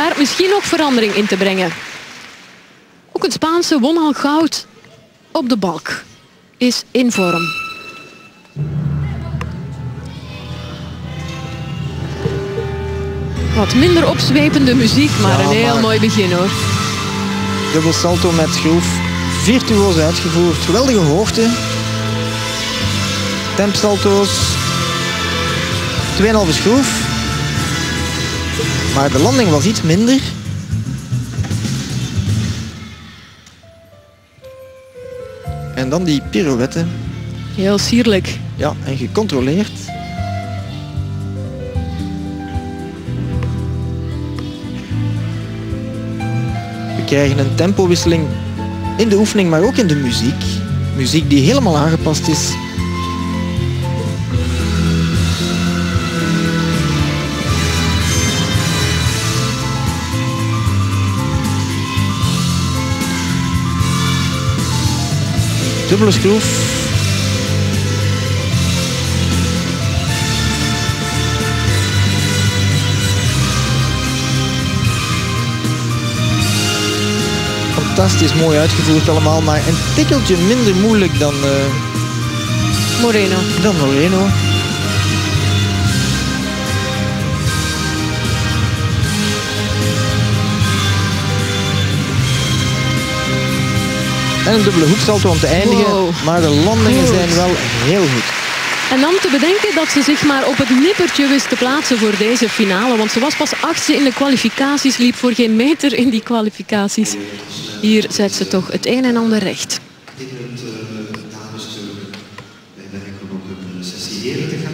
daar misschien nog verandering in te brengen. Ook een Spaanse won al goud op de balk. Is in vorm. Wat minder opzwepende muziek, maar een heel mooi begin hoor. Dubbel salto met groef. Virtuoos uitgevoerd. Geweldige hoogte. Tempsalto's. 2,5 schroef. Maar de landing was iets minder. En dan die pirouette. Heel sierlijk. Ja, en gecontroleerd. We krijgen een tempowisseling in de oefening, maar ook in de muziek. Muziek die helemaal aangepast is. Dubbele schroef. Fantastisch mooi uitgevoerd allemaal, maar een tikkeltje minder moeilijk dan Moreno. En een dubbele hoeksalto om te eindigen, maar de landingen zijn wel heel goed. En dan te bedenken dat ze zich maar op het nippertje wist te plaatsen voor deze finale. Want ze was pas 8e in de kwalificaties, liep voor geen meter in die kwalificaties. Hier zet ze toch het een en ander recht. Dames, wij werken op een sessie heren te gaan.